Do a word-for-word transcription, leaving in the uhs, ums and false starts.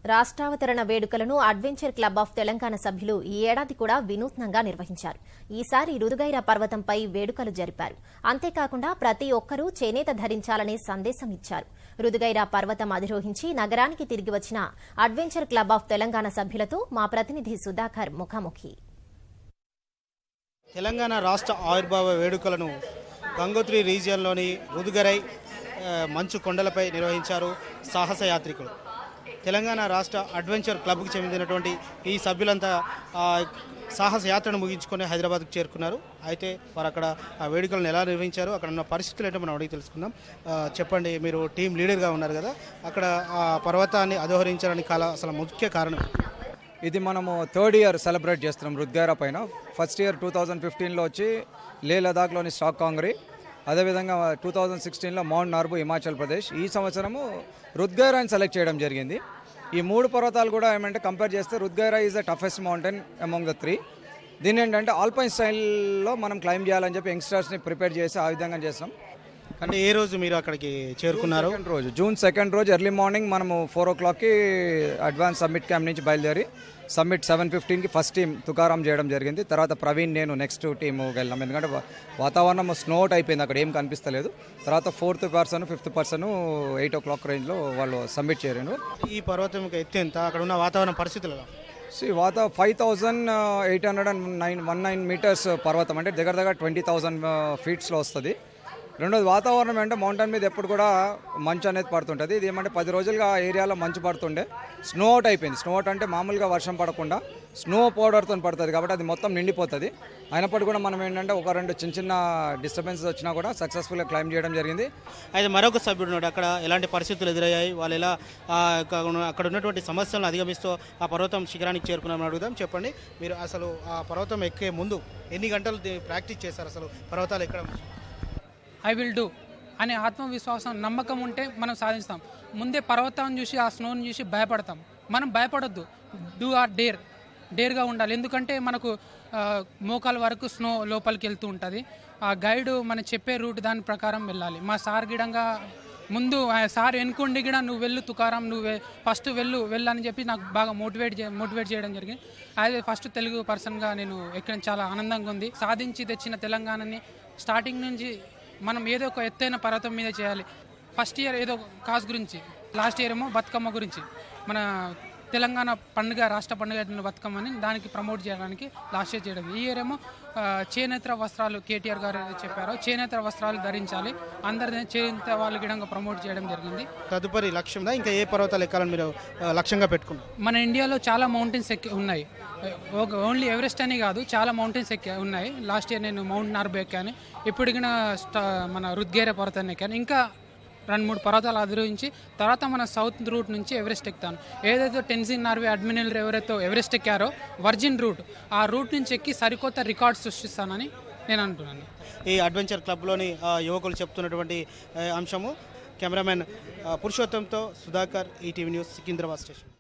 రాష్ట్రావతరణ వేడుకలను adventure club of Telangana సభ్యులు ఈ ఏడాది కూడా వినూత్నంగా నిర్వహించారు. ఈసారి రుదుగైర పర్వతంపై వేడుకలు జరిపారు. అంతేకాకుండా ప్రతి ఒక్కరూ చేనేత ధరించాలనే సందేశం ఇచ్చారు. రుదుగైర పర్వతం అధిరోహించి నగరానికి తిరిగి వచ్చిన అడ్వెంచర్ క్లబ్ ఆఫ్ తెలంగాణ సభ్యులతో మా ప్రతినిధి సుధాకర్ ముఖాముఖి. తెలంగాణ రాష్ట్ర ఆవిర్భావ వేడుకలను గంగోత్రి రీజియన్లోని రుదుగరై మంచు కొండలపై నిర్వహించారు సాహస యాత్రికులు. తెలంగాణ రాష్ట్ర అడ్వెంచర్ క్లబ్కు చెందినటువంటి ఈ సభ్యులంతా సాహస యాత్రను ముగించుకొని హైదరాబాద్కు చేరుకున్నారు. అయితే వారు అక్కడ ఆ వేడుకలను ఎలా నిర్వహించారు, అక్కడ ఉన్న పరిస్థితులు ఏంటో మనం అడిగి తెలుసుకుందాం. చెప్పండి, మీరు టీం లీడర్గా ఉన్నారు కదా, అక్కడ ఆ పర్వతాన్ని అధోహరించడానికి కాల అసలు ముఖ్య కారణం? ఇది మనము థర్డ్ ఇయర్ సెలబ్రేట్ చేస్తున్నాం రుద్గైరా పైన. ఫస్ట్ ఇయర్ టూ థౌజండ్ ఫిఫ్టీన్లో వచ్చి లే లదాఖ్లోని స్టాక్ కాంగ్రీ, అదేవిధంగా టూ థౌజండ్ సిక్స్టీన్లో మౌంట్ నార్బు హిమాచల్ ప్రదేశ్. ఈ సంవత్సరము రుద్గైరాని సెలెక్ట్ చేయడం జరిగింది. ఈ మూడు పర్వతాలు కూడా ఏమంటే కంపేర్ చేస్తే Rudugaira is the toughest mountain among the three. దీని ఏంటంటే ఆల్పైన్ స్టైల్లో మనం క్లైంబ్ చేయాలని చెప్పి యంగ్స్టర్స్ని ప్రిపేర్ చేసి ఆ విధంగా చేస్తాం. అంటే ఏ రోజు మీరు అక్కడికి చేరుకున్నారు? సెకండ్ రోజు జూన్ సెకండ్ రోజు ఎర్లీ మార్నింగ్ మనము ఫోర్ ఓ క్లాక్కి అడ్వాన్స్ సమ్మిట్ క్యాంప్ నుంచి బయలుదేరి సమ్మిట్ సెవెన్ ఫిఫ్టీన్కి ఫస్ట్ టీం తుకారాం చేయడం జరిగింది. తర్వాత ప్రవీణ్ నేను నెక్స్ట్ టీము వెళ్ళాం. ఎందుకంటే వాతావరణం స్నోట్ అయిపోయింది, అక్కడ ఏం కనిపిస్తలేదు. తర్వాత fourth person fifth person eight o'clock రేంజ్లో వాళ్ళు సబ్మిట్ చేయరు. ఈ పర్వతం ఎత్తు ఎంత, అక్కడ ఉన్న వాతావరణ పరిస్థితులు? సి వాత five thousand eight hundred and nine one nine metres పర్వతం, అంటే దగ్గర దగ్గర ట్వంటీ థౌజండ్ ఫీట్స్లో వస్తుంది. రెండోది వాతావరణం అంటే మౌంటైన్ మీద ఎప్పుడు కూడా మంచు అనేది పడుతుంటుంది. ఇది ఏమంటే పది రోజులుగా ఏరియాలో మంచు పడుతుండే స్నో అవుట్ అయిపోయింది. స్నో అవుట్ అంటే మామూలుగా వర్షం పడకుండా స్నో పౌడర్తో పడుతుంది కాబట్టి అది మొత్తం నిండిపోతుంది. అయినప్పటికీ కూడా మనం ఏంటంటే ఒక రెండు చిన్న చిన్న డిస్టర్బెన్సెస్ వచ్చినా కూడా సక్సెస్ఫుల్గా క్లైమ్ చేయడం జరిగింది. అయితే మరొక సభ్యుడు ఉన్నాడు, అక్కడ ఎలాంటి పరిస్థితులు ఎదురయ్యాయి, వాళ్ళు ఎలా అక్కడ ఉన్నటువంటి సమస్యలను అధిగమిస్తూ ఆ పర్వతం శిఖరానికి చేరుకున్నామని అడుగుదాం. చెప్పండి, మీరు అసలు ఆ పర్వతం ఎక్కే ముందు ఎన్ని గంటలు ప్రాక్టీస్ చేశారు? అసలు పర్వతాలు ఎక్కడం ఐ విల్ డూ అనే ఆత్మవిశ్వాసం నమ్మకం ఉంటే మనం సాధిస్తాం. ముందే పర్వతాన్ని చూసి ఆ స్నోని చూసి భయపడతాం. మనం భయపడొద్దు, డూ ఆర్ డేర్ డేర్గా ఉండాలి. ఎందుకంటే మనకు మోకాల వరకు స్నో లోపలికి వెళ్తూ ఉంటుంది. ఆ గైడ్ మనం చెప్పే రూట్ దాని ప్రకారం వెళ్ళాలి. మా సార్ గిడంగా ముందు సార్ వెనుకుండి గిడ నువ్వు వెళ్ళు తుకారాం, నువ్వు ఫస్ట్ వెళ్ళు వెళ్ళని చెప్పి నాకు బాగా మోటివేట్ చే మోటివేట్ చేయడం జరిగింది. అదే ఫస్ట్ తెలుగు పర్సన్గా నేను ఎక్కడ చాలా ఆనందంగా ఉంది. సాధించి తెచ్చిన తెలంగాణని స్టార్టింగ్ నుంచి మనం ఏదో ఒక ఎత్తైన పర్వతం మీద చేయాలి. ఫస్ట్ ఇయర్ ఏదో కాజ్ గురించి, లాస్ట్ ఇయర్ ఏమో బతుకమ్మ గురించి, మన తెలంగాణ పండుగ రాష్ట్ర పండుగ బతుకమ్మని దానికి ప్రమోట్ చేయడానికి లాస్ట్ ఇయర్ చేయడం. ఈ ఇయర్ ఏమో చేనేత వస్త్రాలు కేటీఆర్ గారు చెప్పారు, చేనేత వస్త్రాలు ధరించాలి, అందరి చేనేత వాళ్ళ గిడంగా ప్రమోట్ చేయడం జరిగింది. తదుపరి లక్ష్యం ఇంకా ఏ పర్వతాలు ఎక్కాలని మీరు లక్ష్యంగా పెట్టుకున్నారు? మన ఇండియాలో చాలా మౌంటైన్స్ ఎక్కి ఉన్నాయి. ఓన్లీ ఎవరెస్ట్ అని కాదు, చాలా మౌంటైన్స్ ఎక్కి ఉన్నాయి. లాస్ట్ ఇయర్ నేను మౌంట్ నార్బు ఎక్కాను, ఇప్పటికి మన రుద్గైరా పర్వతాన్ని ఎక్కాను. ఇంకా రెండు మూడు పర్వతాలు అధిరోహించి తర్వాత మన సౌత్ రూట్ నుంచి ఎవరెస్ట్ ఎక్కుతాను. ఏదైతే టెన్జింగ్ నార్వే అడ్మిరల్ ఎవరైతే ఎవరెస్ట్ ఎక్కారో వర్జిన్ రూట్, ఆ రూట్ నుంచి ఎక్కి సరికొత్త రికార్డ్ సృష్టిస్తానని నేను అంటున్నాను. ఈ అడ్వెంచర్ క్లబ్లోని యువకులు చెప్తున్నటువంటి అంశము. కెమెరామెన్ పురుషోత్తంతో Sudhakar, ETV news, Secunderabad station.